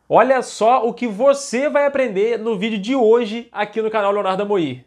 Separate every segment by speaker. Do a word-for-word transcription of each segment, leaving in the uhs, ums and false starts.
Speaker 1: Olha só o que você vai aprender no vídeo de hoje aqui no canal Leonardo Amoir.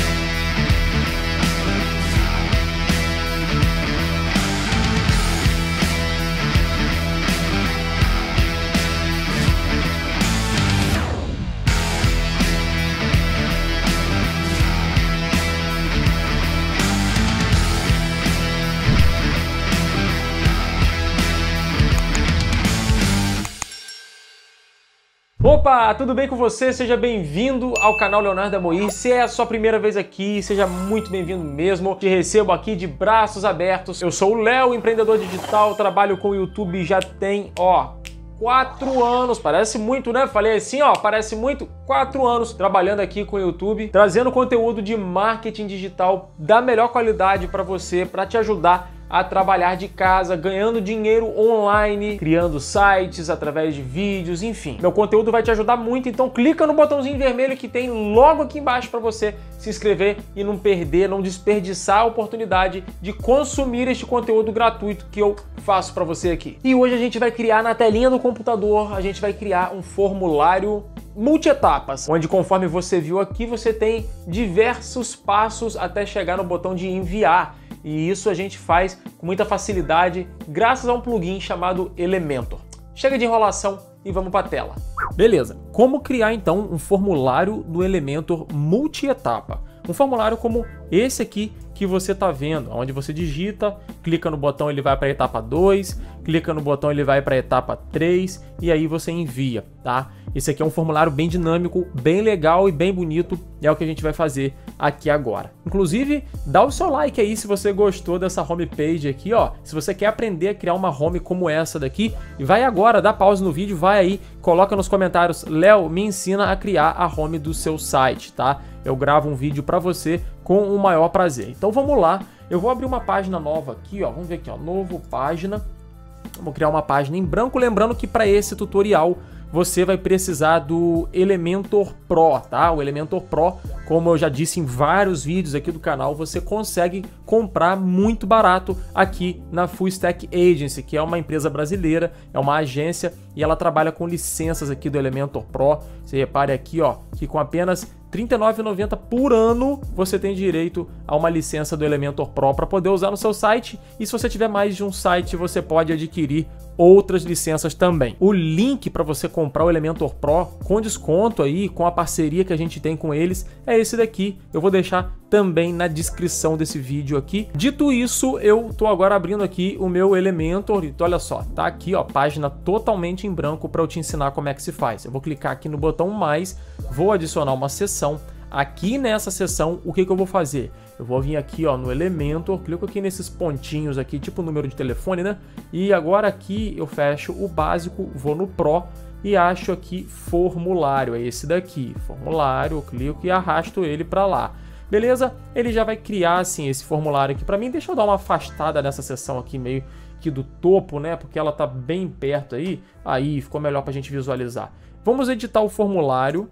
Speaker 1: Opa, tudo bem com você? Seja bem-vindo ao canal Leonardo Amoir. Se é a sua primeira vez aqui, seja muito bem-vindo mesmo. Te recebo aqui de braços abertos. Eu sou o Léo, empreendedor digital, trabalho com o YouTube já tem, ó, quatro anos. Parece muito, né? Falei assim, ó, parece muito. Quatro anos trabalhando aqui com o YouTube, trazendo conteúdo de marketing digital da melhor qualidade para você, para te ajudar a trabalhar de casa, ganhando dinheiro online, criando sites através de vídeos, enfim. Meu conteúdo vai te ajudar muito, então clica no botãozinho vermelho que tem logo aqui embaixo para você se inscrever e não perder, não desperdiçar a oportunidade de consumir este conteúdo gratuito que eu faço para você aqui. E hoje a gente vai criar na telinha do computador, a gente vai criar um formulário multi-etapas, onde conforme você viu aqui, você tem diversos passos até chegar no botão de enviar. E isso a gente faz com muita facilidade graças a um plugin chamado Elementor. Chega de enrolação e vamos para a tela. Beleza, como criar então um formulário do Elementor multi-etapa? Um formulário como esse aqui que você está vendo, onde você digita, clica no botão, ele vai para a etapa dois, clica no botão, ele vai para a etapa três e aí você envia, tá? Esse aqui é um formulário bem dinâmico, bem legal e bem bonito, é o que a gente vai fazer aqui agora. Inclusive, dá o seu like aí se você gostou dessa homepage aqui, ó. Se você quer aprender a criar uma home como essa daqui, vai agora, dá pausa no vídeo, vai aí, coloca nos comentários, Léo, me ensina a criar a home do seu site, tá? Eu gravo um vídeo para você com o maior prazer. Então vamos lá, eu vou abrir uma página nova aqui, ó. Vamos ver aqui, ó, novo página. Vamos criar uma página em branco, lembrando que para esse tutorial você vai precisar do Elementor Pro, tá? O Elementor Pro, como eu já disse em vários vídeos aqui do canal, você consegue comprar muito barato aqui na Full Stack Agency, que é uma empresa brasileira, é uma agência e ela trabalha com licenças aqui do Elementor Pro. Você repare aqui, ó, que com apenas trinta e nove reais e noventa centavos por ano você tem direito a uma licença do Elementor Pro para poder usar no seu site, e se você tiver mais de um site você pode adquirir outras licenças também. O link para você comprar o Elementor Pro com desconto aí, com a parceria que a gente tem com eles, é esse daqui. Eu vou deixar também na descrição desse vídeo aqui. Dito isso, eu tô agora abrindo aqui o meu Elementor. Então, olha só, tá aqui, ó, página totalmente em branco para eu te ensinar como é que se faz. Eu vou clicar aqui no botão mais, vou adicionar uma seção. Aqui nessa seção, o que que eu vou fazer? Eu vou vir aqui, ó, no Elementor, clico aqui nesses pontinhos aqui, tipo número de telefone, né? E agora aqui eu fecho o básico, vou no Pro e acho aqui formulário, é esse daqui, formulário, eu clico e arrasto ele para lá. Beleza? Ele já vai criar assim esse formulário aqui para mim. Deixa eu dar uma afastada nessa seção aqui meio que do topo, né? Porque ela tá bem perto aí. Aí ficou melhor para a gente visualizar. Vamos editar o formulário.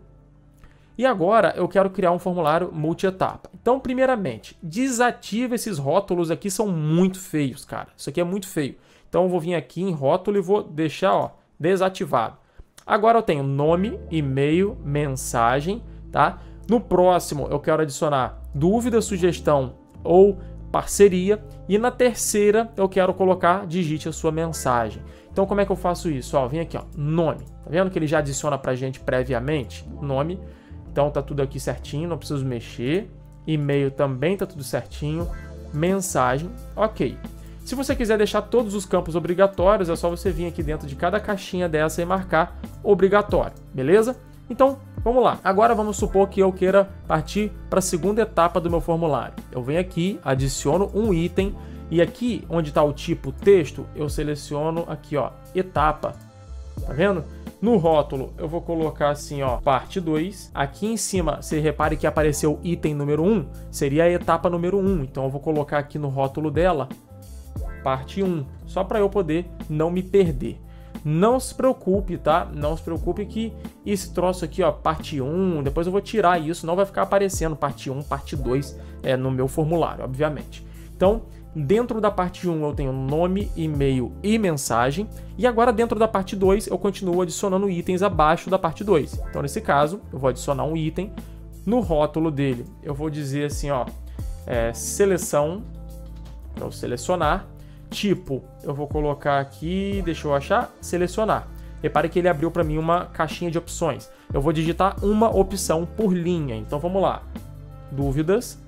Speaker 1: E agora eu quero criar um formulário multi-etapa. Então, primeiramente, desativa esses rótulos aqui, são muito feios, cara. Isso aqui é muito feio. Então eu vou vir aqui em rótulo e vou deixar, ó, desativado. Agora eu tenho nome, e-mail, mensagem, tá? No próximo eu quero adicionar dúvida, sugestão ou parceria. E na terceira eu quero colocar digite a sua mensagem. Então como é que eu faço isso? Ó, vem aqui, ó, nome. Tá vendo que ele já adiciona pra gente previamente? Nome. Então tá tudo aqui certinho, não preciso mexer. E-mail também tá tudo certinho. Mensagem, ok. Se você quiser deixar todos os campos obrigatórios, é só você vir aqui dentro de cada caixinha dessa e marcar obrigatório, beleza? Então, vamos lá. Agora vamos supor que eu queira partir para a segunda etapa do meu formulário. Eu venho aqui, adiciono um item e aqui onde está o tipo texto, eu seleciono aqui, ó, etapa. Tá vendo? No rótulo, eu vou colocar assim, ó, parte dois. Aqui em cima, você repare que apareceu item número um, seria a etapa número um. Então, eu vou colocar aqui no rótulo dela, parte um, só para eu poder não me perder. Não se preocupe, tá? Não se preocupe que esse troço aqui, ó, parte um, depois eu vou tirar isso, não vai ficar aparecendo parte um, parte dois é, no meu formulário, obviamente. Então, Dentro da parte um eu tenho nome, e-mail e mensagem. E agora dentro da parte dois eu continuo adicionando itens abaixo da parte dois. Então nesse caso eu vou adicionar um item. No rótulo dele eu vou dizer assim, ó, é, seleção, para eu selecionar. Tipo, eu vou colocar aqui, deixa eu achar, selecionar. Repare que ele abriu para mim uma caixinha de opções. Eu vou digitar uma opção por linha. Então vamos lá. Dúvidas,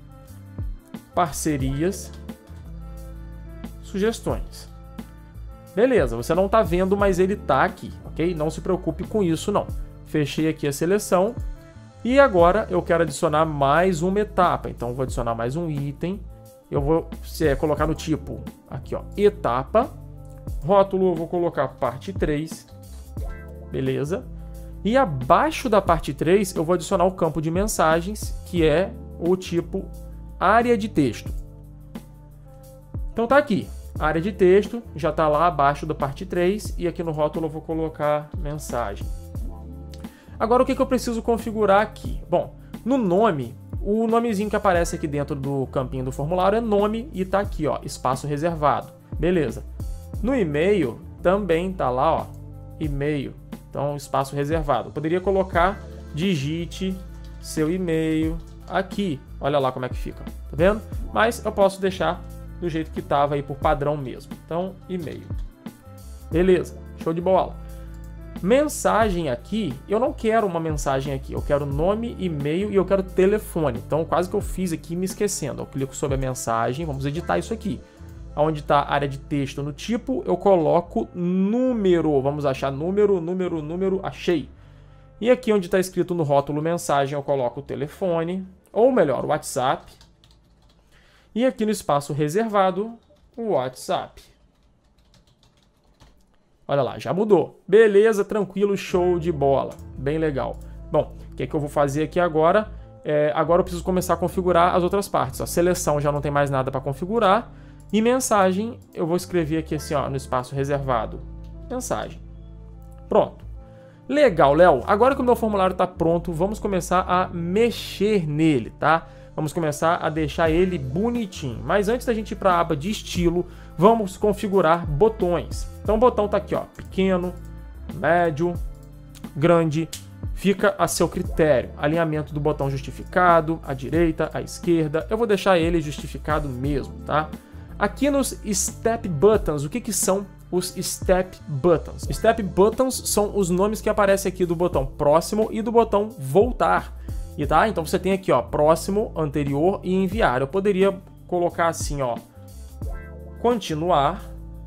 Speaker 1: parcerias, sugestões. Beleza, você não está vendo, mas ele está aqui, ok? Não se preocupe com isso, não. Fechei aqui a seleção e agora eu quero adicionar mais uma etapa. Então vou adicionar mais um item. Eu vou é, colocar no tipo, aqui ó, etapa, rótulo eu vou colocar parte três, beleza? E abaixo da parte três eu vou adicionar o campo de mensagens, que é o tipo área de texto. Então tá aqui, área de texto, já tá lá abaixo da parte três, e aqui no rótulo eu vou colocar mensagem. Agora o que, que eu preciso configurar aqui? Bom, no nome, o nomezinho que aparece aqui dentro do campinho do formulário é nome e tá aqui, ó, espaço reservado. Beleza. No e-mail também tá lá, ó, e-mail, então espaço reservado. Eu poderia colocar digite seu e-mail aqui. Olha lá como é que fica, tá vendo? Mas eu posso deixar do jeito que tava aí por padrão mesmo. Então, e-mail. Beleza, show de bola. Mensagem aqui, eu não quero uma mensagem aqui, eu quero nome, e-mail e eu quero telefone. Então quase que eu fiz aqui me esquecendo. Eu clico sobre a mensagem, vamos editar isso aqui. Onde está a área de texto no tipo, eu coloco número. Vamos achar número, número, número, achei. E aqui onde está escrito no rótulo mensagem, eu coloco o telefone, ou melhor, o WhatsApp. E aqui no espaço reservado, o WhatsApp. Olha lá, já mudou. Beleza, tranquilo, show de bola. Bem legal. Bom, o que é que eu vou fazer aqui agora? É, agora eu preciso começar a configurar as outras partes. A seleção já não tem mais nada para configurar. E mensagem, eu vou escrever aqui assim, ó, no espaço reservado. Mensagem. Pronto. Legal, Léo. Agora que o meu formulário está pronto, vamos começar a mexer nele, tá? Vamos começar a deixar ele bonitinho. Mas antes da gente ir para a aba de estilo, vamos configurar botões. Então o botão está aqui, ó, pequeno, médio, grande, fica a seu critério. Alinhamento do botão justificado, à direita, à esquerda. Eu vou deixar ele justificado mesmo, tá? Aqui nos Step Buttons, o que, que são os Step Buttons? Step Buttons são os nomes que aparecem aqui do botão próximo e do botão voltar. E tá? Então você tem aqui, ó, próximo, anterior e enviar. Eu poderia colocar assim, ó, continuar,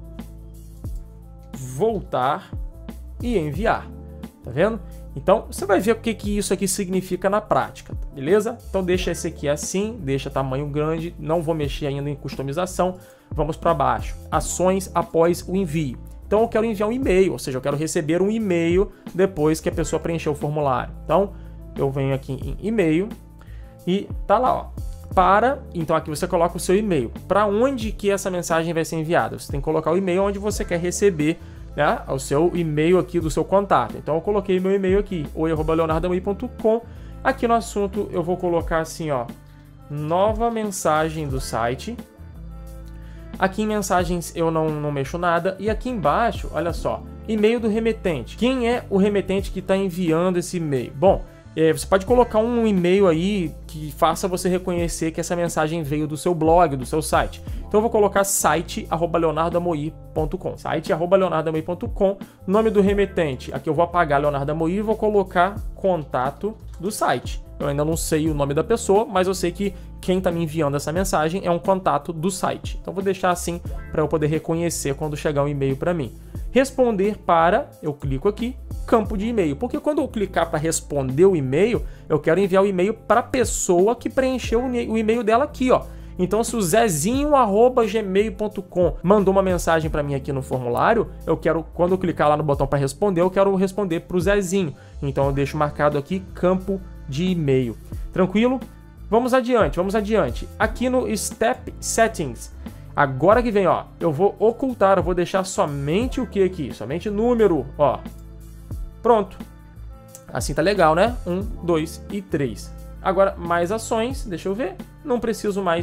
Speaker 1: voltar e enviar. Tá vendo? Então você vai ver o que, que isso aqui significa na prática, beleza? Então deixa esse aqui assim, deixa tamanho grande, não vou mexer ainda em customização. Vamos para baixo. Ações após o envio. Então eu quero enviar um e-mail, ou seja, eu quero receber um e-mail depois que a pessoa preencheu o formulário. Então eu venho aqui em e-mail e tá lá, ó. Para, então aqui você coloca o seu e-mail. Para onde que essa mensagem vai ser enviada? Você tem que colocar o e-mail onde você quer receber, né, o seu e-mail aqui do seu contato. Então eu coloquei meu e-mail aqui, oi arroba leonardo amorim ponto com. Aqui no assunto eu vou colocar assim, ó, nova mensagem do site. Aqui em mensagens eu não, não mexo nada. E aqui embaixo, olha só, e-mail do remetente. Quem é o remetente que está enviando esse e-mail? Bom, É, você pode colocar um e-mail aí que faça você reconhecer que essa mensagem veio do seu blog, do seu site. Então eu vou colocar site arroba leonardo amorim ponto com. site arroba leonardo amorim ponto com. Nome do remetente. Aqui eu vou apagar Leonardo Amorim e vou colocar contato do site. Eu ainda não sei o nome da pessoa, mas eu sei que quem está me enviando essa mensagem é um contato do site. Então vou deixar assim para eu poder reconhecer quando chegar um e-mail para mim. Responder para, eu clico aqui, campo de e-mail, porque quando eu clicar para responder o e-mail, eu quero enviar o e-mail para a pessoa que preencheu o e-mail dela aqui, ó. Então, se o zezinho arroba gmail ponto com mandou uma mensagem para mim aqui no formulário, eu quero, quando eu clicar lá no botão para responder, eu quero responder para o Zezinho. Então, eu deixo marcado aqui campo de e-mail. Tranquilo? Vamos adiante, vamos adiante. Aqui no Step Settings, agora que vem, ó, eu vou ocultar, eu vou deixar somente o que aqui? Somente número, ó. Pronto. Assim tá legal, né? Um, dois e três. Agora, mais ações, deixa eu ver. Não preciso mais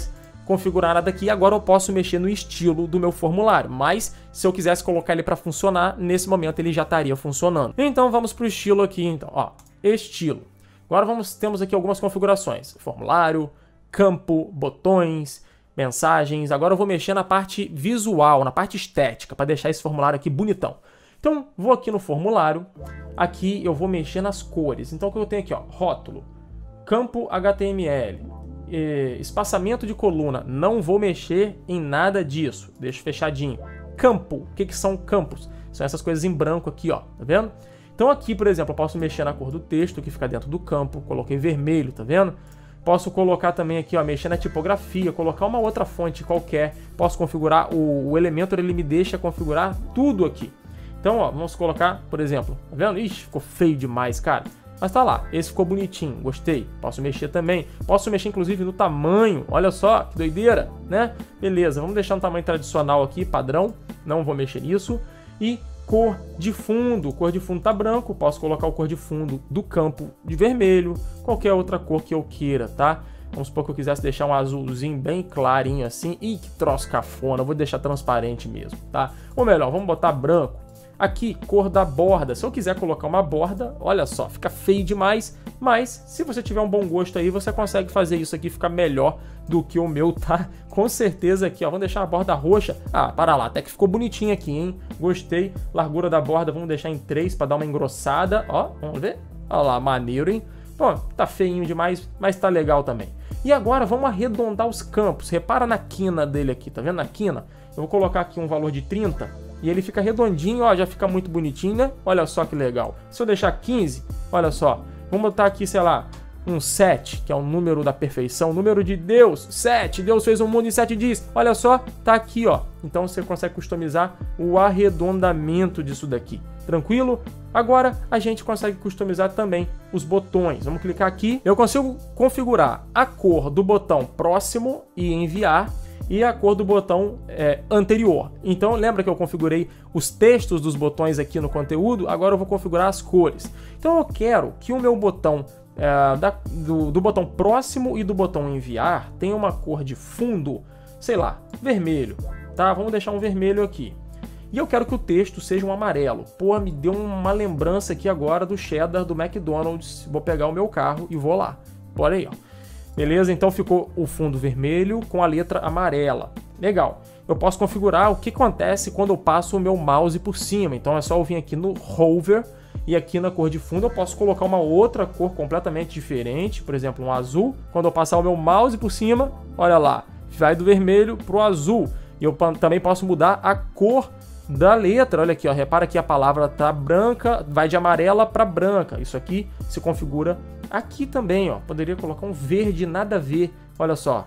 Speaker 1: configurar nada aqui. Agora eu posso mexer no estilo do meu formulário, mas se eu quisesse colocar ele para funcionar, nesse momento ele já estaria funcionando. Então vamos para o estilo aqui, então, ó, estilo. Agora vamos, temos aqui algumas configurações, formulário, campo, botões, mensagens. Agora eu vou mexer na parte visual, na parte estética, para deixar esse formulário aqui bonitão. Então, vou aqui no formulário, aqui eu vou mexer nas cores. Então, o que eu tenho aqui, ó, rótulo, campo H T M L, eh, espaçamento de coluna, não vou mexer em nada disso, deixo fechadinho. Campo, o que que são campos? São essas coisas em branco aqui, ó, tá vendo? Então aqui, por exemplo, eu posso mexer na cor do texto que fica dentro do campo, coloquei vermelho, tá vendo? Posso colocar também aqui, ó, mexer na tipografia, colocar uma outra fonte qualquer, posso configurar, o, o Elementor ele me deixa configurar tudo aqui. Então, ó, vamos colocar, por exemplo, tá vendo? Ixi, ficou feio demais, cara. Mas tá lá, esse ficou bonitinho, gostei. Posso mexer também, posso mexer inclusive no tamanho, olha só, que doideira, né? Beleza, vamos deixar no tamanho tradicional aqui, padrão, não vou mexer nisso. E cor de fundo, cor de fundo tá branco, posso colocar o cor de fundo do campo de vermelho, qualquer outra cor que eu queira, tá? Vamos supor que eu quisesse deixar um azulzinho bem clarinho assim. Ih, que troço cafona, eu vou deixar transparente mesmo, tá? Ou melhor, vamos botar branco. Aqui, cor da borda. Se eu quiser colocar uma borda, olha só, fica feio demais, mas se você tiver um bom gosto aí, você consegue fazer isso aqui ficar melhor do que o meu, tá? Com certeza aqui, ó, vamos deixar a borda roxa. Ah, para lá, até que ficou bonitinho aqui, hein? Gostei. Largura da borda, vamos deixar em três para dar uma engrossada, ó, vamos ver? Olha lá, maneiro, hein? Bom, tá feinho demais, mas tá legal também. E agora vamos arredondar os campos. Repara na quina dele aqui, tá vendo? Na quina. Eu vou colocar aqui um valor de trinta e ele fica redondinho, ó, já fica muito bonitinho, né? Olha só que legal. Se eu deixar quinze, olha só, vamos botar aqui, sei lá, um sete, que é o número da perfeição, número de Deus, sete, Deus fez o mundo em sete dias. Olha só, tá aqui, ó. Então você consegue customizar o arredondamento disso daqui. Tranquilo? Agora a gente consegue customizar também os botões. Vamos clicar aqui. Eu consigo configurar a cor do botão próximo e enviar e a cor do botão é, anterior. Então lembra que eu configurei os textos dos botões aqui no conteúdo? Agora eu vou configurar as cores. Então eu quero que o meu botão é, da, do, do botão próximo e do botão enviar tenha uma cor de fundo, sei lá, vermelho, tá? Vamos deixar um vermelho aqui. E eu quero que o texto seja um amarelo. Pô, me deu uma lembrança aqui agora do cheddar do McDonald's. Vou pegar o meu carro e vou lá. Bora aí, ó. Beleza? Então ficou o fundo vermelho com a letra amarela. Legal. Eu posso configurar o que acontece quando eu passo o meu mouse por cima. Então é só eu vir aqui no hover e aqui na cor de fundo eu posso colocar uma outra cor completamente diferente. Por exemplo, um azul. Quando eu passar o meu mouse por cima, olha lá, vai do vermelho para o azul. E eu também posso mudar a cor da letra. Olha aqui, ó, repara que a palavra tá branca, vai de amarela para branca. Isso aqui se configura aqui também, ó. Poderia colocar um verde nada a ver. Olha só.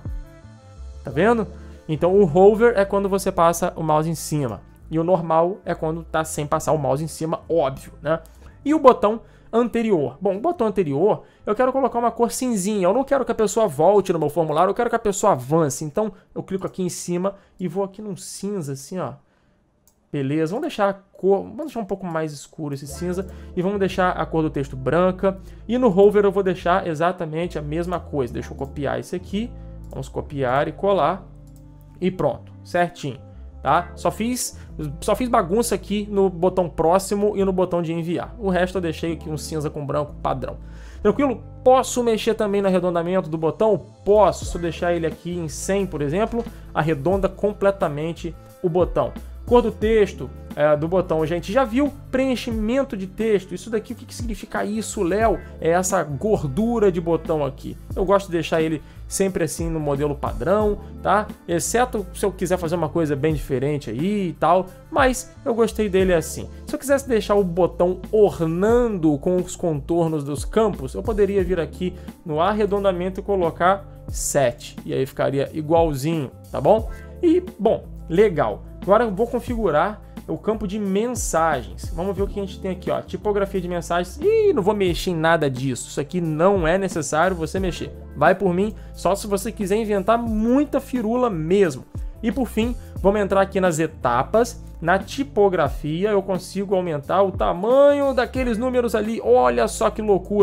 Speaker 1: Tá vendo? Então o hover é quando você passa o mouse em cima. E o normal é quando tá sem passar o mouse em cima, óbvio, né? E o botão anterior. Bom, o botão anterior, eu quero colocar uma cor cinzinha. Eu não quero que a pessoa volte no meu formulário, eu quero que a pessoa avance. Então eu clico aqui em cima e vou aqui num cinza assim, ó. Beleza, vamos deixar a cor, vamos deixar um pouco mais escuro esse cinza e vamos deixar a cor do texto branca. E no hover eu vou deixar exatamente a mesma coisa. Deixa eu copiar esse aqui, vamos copiar e colar e pronto, certinho, tá? Só fiz, só fiz bagunça aqui no botão próximo e no botão de enviar. O resto eu deixei aqui um cinza com branco padrão. Tranquilo? Posso mexer também no arredondamento do botão? Posso, se eu deixar ele aqui em cem, por exemplo, arredonda completamente o botão. Cor do texto é, do botão, a gente já viu preenchimento de texto. Isso daqui, o que, que significa isso, Léo? É essa gordura de botão aqui. Eu gosto de deixar ele sempre assim no modelo padrão, tá? Exceto se eu quiser fazer uma coisa bem diferente aí e tal, mas eu gostei dele assim. Se eu quisesse deixar o botão ornando com os contornos dos campos, eu poderia vir aqui no arredondamento e colocar sete. E aí ficaria igualzinho, tá bom? E, bom, legal. Agora eu vou configurar o campo de mensagens. Vamos ver o que a gente tem aqui, ó. Tipografia de mensagens. Ih, não vou mexer em nada disso. Isso aqui não é necessário você mexer. Vai por mim, só se você quiser inventar muita firula mesmo. E por fim, vamos entrar aqui nas etapas. Na tipografia eu consigo aumentar o tamanho daqueles números ali. Olha só que loucura.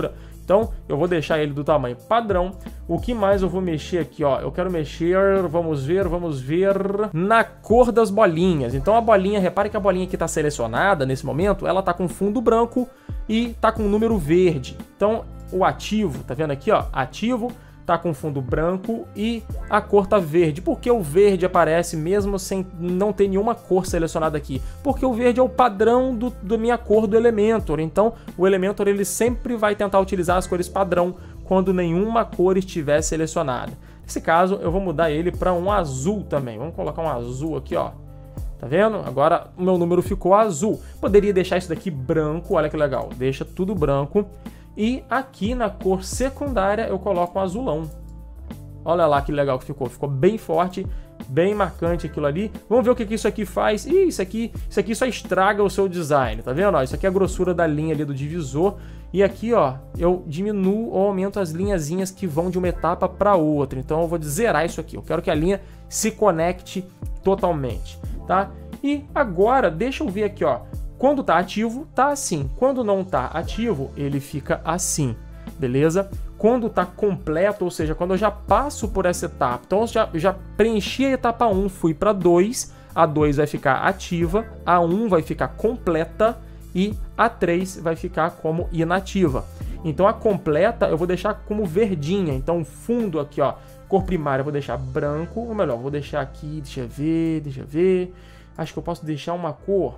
Speaker 1: Então, eu vou deixar ele do tamanho padrão. O que mais eu vou mexer aqui, ó? Eu quero mexer, vamos ver, vamos ver, na cor das bolinhas. Então, a bolinha, repare que a bolinha que está selecionada nesse momento, ela tá com fundo branco e tá com número verde. Então, o ativo, tá vendo aqui, ó? Ativo, tá com fundo branco e a cor tá verde. Por que o verde aparece mesmo sem não ter nenhuma cor selecionada aqui? Porque o verde é o padrão do, da minha cor do Elementor. Então, o Elementor ele sempre vai tentar utilizar as cores padrão quando nenhuma cor estiver selecionada. Nesse caso, eu vou mudar ele para um azul também. Vamos colocar um azul aqui, ó. Tá vendo? Agora o meu número ficou azul. Poderia deixar isso daqui branco, olha que legal. Deixa tudo branco. E aqui na cor secundária eu coloco um azulão. Olha lá que legal que ficou. Ficou bem forte, bem marcante aquilo ali. Vamos ver o que, que isso aqui faz. Ih, isso aqui, isso aqui só estraga o seu design, tá vendo? Ó, isso aqui é a grossura da linha ali do divisor. E aqui, ó, eu diminuo ou aumento as linhazinhas que vão de uma etapa para outra. Então eu vou zerar isso aqui. Eu quero que a linha se conecte totalmente, tá? E agora, deixa eu ver aqui, ó. Quando tá ativo, tá assim. Quando não tá ativo, ele fica assim, beleza? Quando tá completo, ou seja, quando eu já passo por essa etapa, então eu já, já preenchi a etapa um, fui para dois, a dois vai ficar ativa, a um vai ficar completa e a três vai ficar como inativa. Então a completa eu vou deixar como verdinha, então o fundo aqui, ó, cor primária eu vou deixar branco, ou melhor, vou deixar aqui, deixa eu ver, deixa eu ver, acho que eu posso deixar uma cor.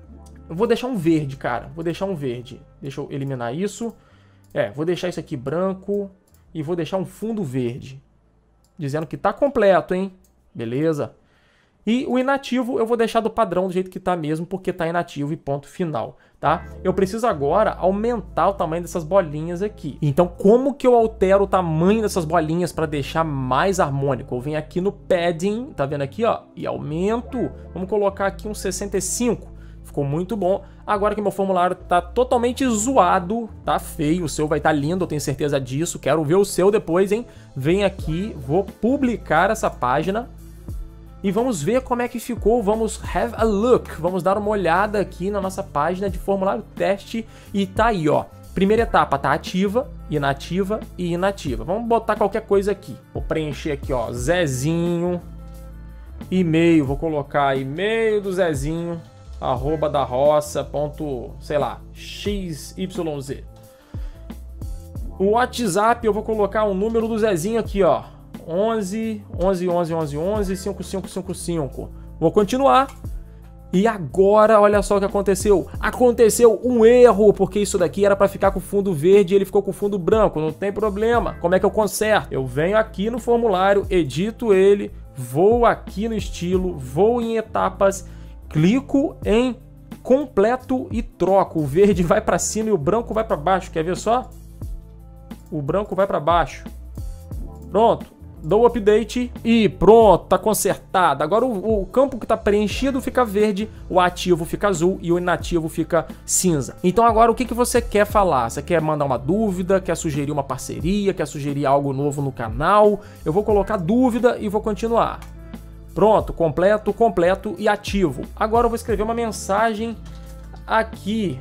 Speaker 1: Eu vou deixar um verde, cara. Vou deixar um verde. Deixa eu eliminar isso. É, vou deixar isso aqui branco e vou deixar um fundo verde. Dizendo que tá completo, hein? Beleza? E o inativo eu vou deixar do padrão do jeito que tá mesmo, porque tá inativo e ponto final, tá? Eu preciso agora aumentar o tamanho dessas bolinhas aqui. Então, como que eu altero o tamanho dessas bolinhas para deixar mais harmônico? Eu venho aqui no padding, tá vendo aqui, ó? E aumento. Vamos colocar aqui um sessenta e cinco. Ficou muito bom. Agora que meu formulário tá totalmente zoado, tá feio, o seu vai estar lindo, eu tenho certeza disso. Quero ver o seu depois, hein? Vem aqui, vou publicar essa página e vamos ver como é que ficou. Vamos have a look, vamos dar uma olhada aqui na nossa página de formulário teste e tá aí, ó. Primeira etapa tá ativa, inativa e inativa. Vamos botar qualquer coisa aqui. Vou preencher aqui, ó, Zezinho, e-mail, vou colocar e-mail do Zezinho, arroba da roça, ponto, sei lá, xyz. O WhatsApp eu vou colocar o número do Zezinho aqui, ó, onze, onze, onze, onze, onze, cinco cinco cinco cinco. Vou continuar. E agora, olha só o que aconteceu. Aconteceu um erro, porque isso daqui era para ficar com fundo verde e ele ficou com fundo branco. Não tem problema. Como é que eu conserto? Eu venho aqui no formulário, edito ele, vou aqui no estilo, vou em etapas, clico em completo e troco. O verde vai para cima e o branco vai para baixo. Quer ver só? O branco vai para baixo. Pronto. Dou update e pronto, tá consertado. Agora o, o campo que tá preenchido fica verde, o ativo fica azul e o inativo fica cinza. Então agora o que, que você quer falar? Você quer mandar uma dúvida, quer sugerir uma parceria, quer sugerir algo novo no canal? Eu vou colocar dúvida e vou continuar. Pronto, completo, completo e ativo. Agora eu vou escrever uma mensagem aqui.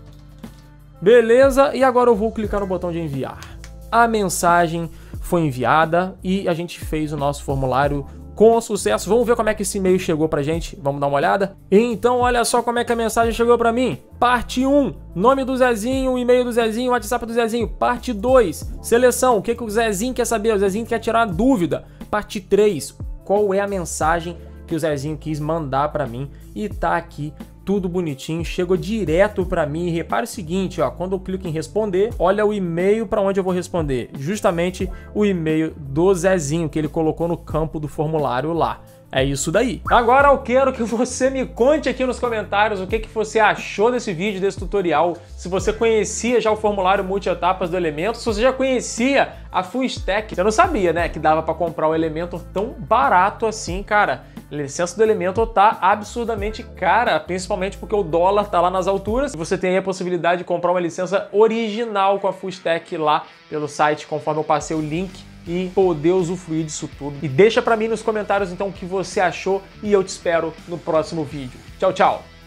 Speaker 1: Beleza? E agora eu vou clicar no botão de enviar. A mensagem foi enviada e a gente fez o nosso formulário com sucesso. Vamos ver como é que esse e-mail chegou pra gente? Vamos dar uma olhada? Então, olha só como é que a mensagem chegou pra mim. Parte um, nome do Zezinho, e-mail do Zezinho, WhatsApp do Zezinho. Parte dois, seleção, o que, que o Zezinho quer saber? O Zezinho quer tirar uma dúvida. Parte três, qual é a mensagem que o Zezinho quis mandar pra mim? E tá aqui tudo bonitinho, chegou direto para mim. E repare o seguinte, ó, quando eu clico em responder, olha o e-mail para onde eu vou responder. Justamente o e-mail do Zezinho que ele colocou no campo do formulário lá. É isso daí. Agora eu quero que você me conte aqui nos comentários o que, que você achou desse vídeo, desse tutorial. Se você conhecia já o formulário multi-etapas do Elementor, se você já conhecia a Full Stack. Você não sabia, né, que dava para comprar o Elementor tão barato assim, cara. A licença do Elementor tá absurdamente cara, principalmente porque o dólar tá lá nas alturas. Você tem aí a possibilidade de comprar uma licença original com a Full Stack lá pelo site, conforme eu passei o link, e poder usufruir disso tudo. E deixa pra mim nos comentários então o que você achou e eu te espero no próximo vídeo. Tchau, tchau!